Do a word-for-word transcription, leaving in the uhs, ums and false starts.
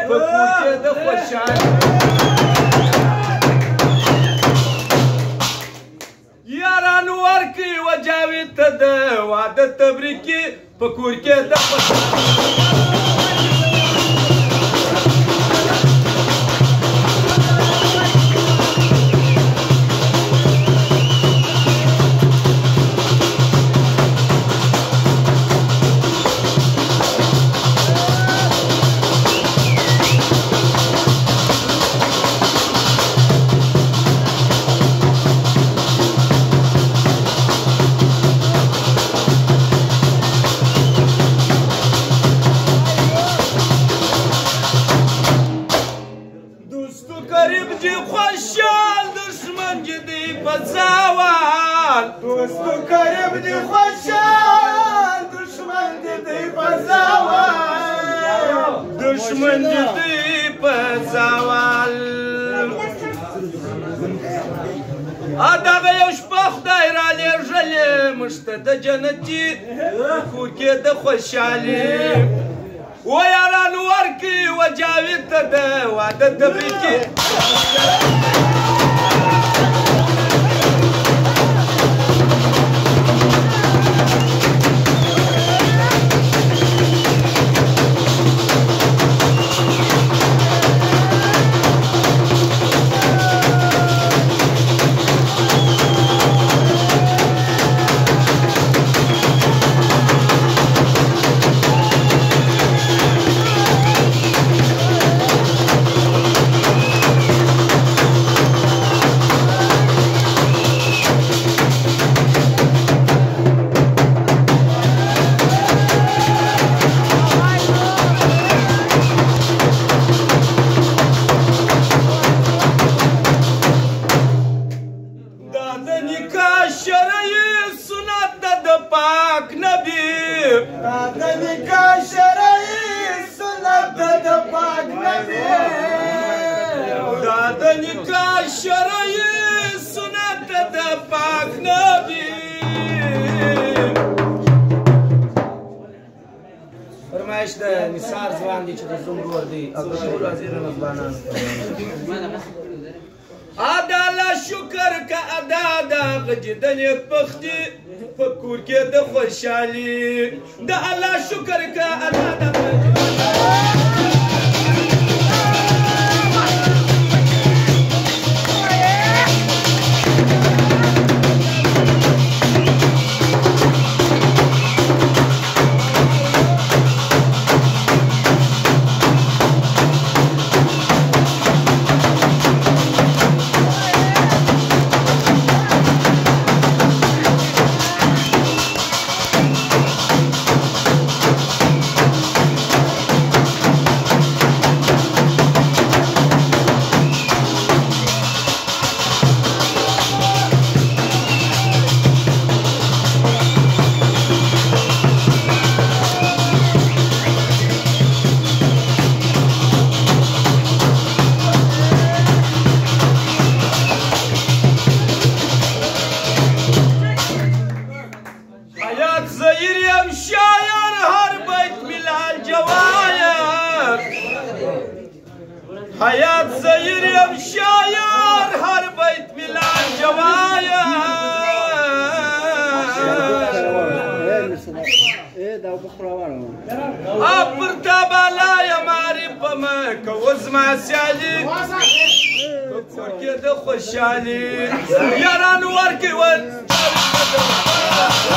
په کور کې د خوشحالي یارانو ورکړي و جاوید ته د واده تبریکي په کور کې د خوشحالي دوستو قریب دی خوشحال دشمن دی دی په زوال دشمن دی دی په زوال دغه یو شپه خدای رالېږلې موږ ته د جنتي کور کې د خوشحالي و یارانو ورکړي و جاوید ته د واده تبریکي فرمایش د نثار ځوان دی چې د زوم ورور دی او د ټولو حاضرینو ځوانانو ادا الله شکر که ادا د هغه چې د نیکبختي په کور کې د خوشحالي د الله شکر که ادا د حیات زهیر یم شایر هر بیت میلان جوایر پر تا بالا یم عارفه مه کوه زما سیالي په کور کې د خوشحالي یارانو ورکوي